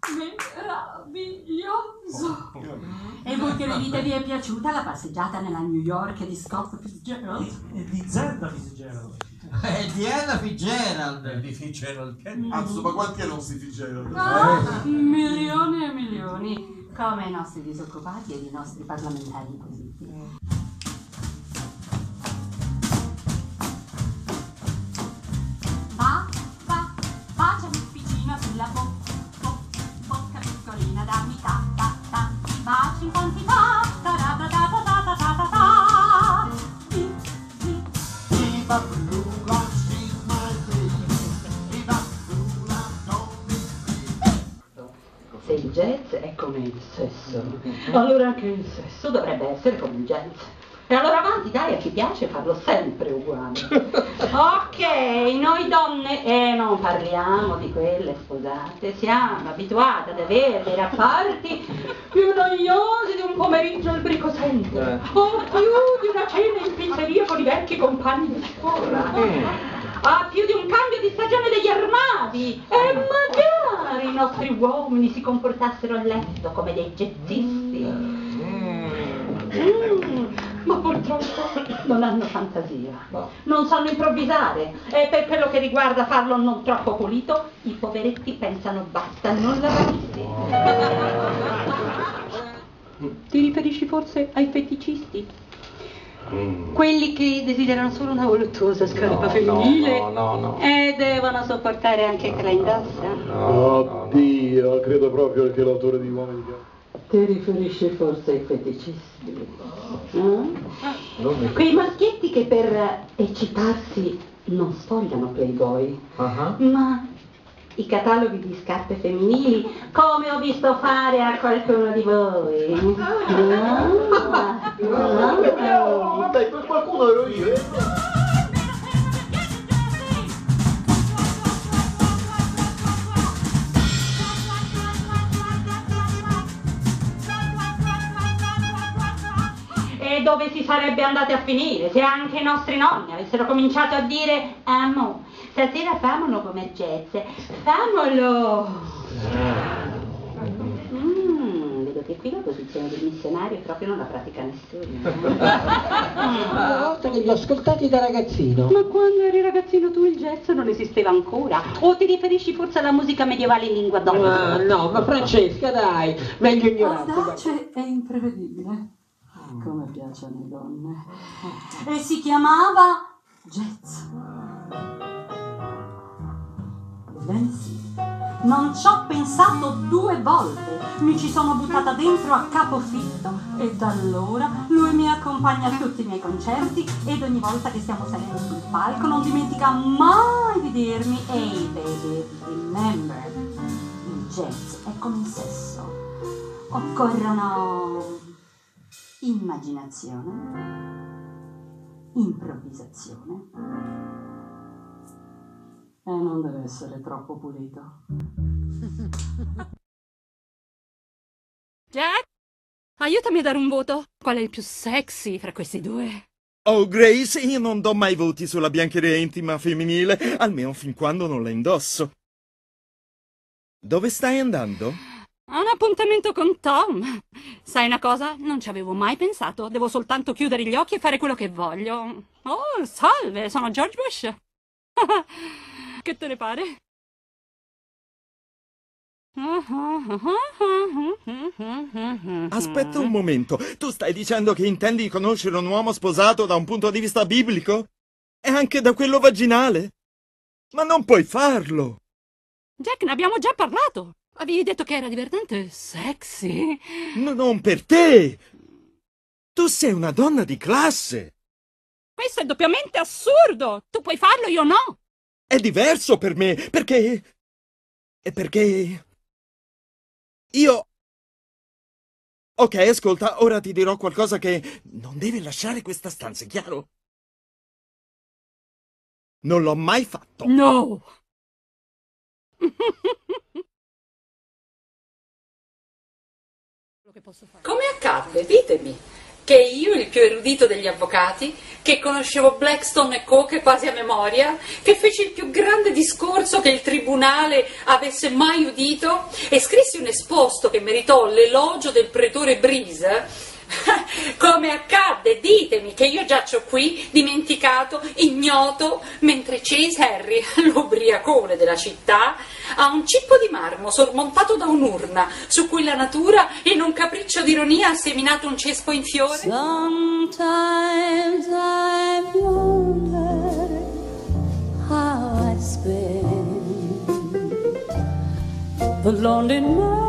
Meraviglioso! E voi che ne dite, vi è piaciuta la passeggiata nella New York di Scott Fitzgerald? E di Zelda Fitzgerald. E di Ella Fitzgerald. E di Fitzgerald. Anzi, ma quanti erano sti Fitzgerald? Milioni e milioni, come i nostri disoccupati ed i nostri parlamentari inquisiti. C'è un'officina sulla bocca piccolina, dammi ta ta ta, baci in quantità, ta ta ta ta ta ta ta ta ta. Viva Blue, she's my baby. Viva Blue, don't be. Se il jazz è come il sesso, allora anche il sesso dovrebbe essere come il jazz. E allora avanti, dai, ci piace farlo sempre uguale. Ok, noi donne, non parliamo di quelle sposate, siamo abituate ad avere dei rapporti più noiosi di un pomeriggio al Brico Center, o più di una cena in pizzeria con i vecchi compagni di scuola, più di un cambio di stagione degli armadi, e magari i nostri uomini si comportassero a letto come dei jazzisti. Ma purtroppo non hanno fantasia, non sanno improvvisare, e per quello che riguarda farlo non troppo pulito, i poveretti pensano basta non lavarsi. Ti riferisci forse ai feticisti? Quelli che desiderano solo una voluttuosa scarpa femminile e devono sopportare anche che la indossa? Oddio, credo proprio che l'autore di Uomini di Ti riferisci forse ai feticisti? Quei maschietti che per eccitarsi non sfogliano Playboy, ma i cataloghi di scarpe femminili, come ho visto fare a qualcuno di voi. Vabbè, per qualcuno ero io. E dove si sarebbe andati a finire se anche i nostri nonni avessero cominciato a dire amo, stasera famolo come jazz, famolo. Vedo che qui la posizione del missionario proprio non la pratica nessuno. Una volta che li ho ascoltati da ragazzino. Ma quando eri ragazzino tu il jazz non esisteva ancora? O ti riferisci forse alla musica medievale in lingua d'oro? No, ma Francesca, dai, meglio ignorante. Audace e imprevedibile. Come piace alle donne. E si chiamava jazz. Ebbene sì, non ci ho pensato 2 volte, mi ci sono buttata dentro a capofitto e da allora lui mi accompagna a tutti i miei concerti ed ogni volta che stiamo salendo sul palco non dimentica mai di dirmi ehi baby, remember, il jazz è come il sesso, occorrono immaginazione, improvvisazione e non deve essere troppo pulito. Jack, aiutami a dare un voto. Qual è il più sexy fra questi due? Oh, Grace, io non do mai voti sulla biancheria intima femminile, almeno fin quando non la indosso. Dove stai andando? Ho un appuntamento con Tom. Sai una cosa? Non ci avevo mai pensato. Devo soltanto chiudere gli occhi e fare quello che voglio. Oh, salve, sono George Bush. Che te ne pare? Aspetta un momento, tu stai dicendo che intendi conoscere un uomo sposato da un punto di vista biblico? E anche da quello vaginale? Ma non puoi farlo! Jack, ne abbiamo già parlato. Avevi detto che era divertente sexy. Non per te! Tu sei una donna di classe! Questo è doppiamente assurdo! Tu puoi farlo, io no! È diverso per me, perché... Io... Ok, ascolta, ora ti dirò qualcosa che... Non deve lasciare questa stanza, è chiaro? Non l'ho mai fatto. No! Come accadde? Ditemi. che io, il più erudito degli avvocati, che conoscevo Blackstone e Coke quasi a memoria, che feci il più grande discorso che il tribunale avesse mai udito e scrissi un esposto che meritò l'elogio del pretore Breeze, come accadde, ditemi, che io giaccio qui, dimenticato, ignoto, mentre Chase Harry, l'ubriacone della città, ha un cippo di marmo sormontato da un'urna, su cui la natura, in un capriccio d'ironia, ha seminato un cespo in fiore? Sometimes I wonder how I spend the lonely night.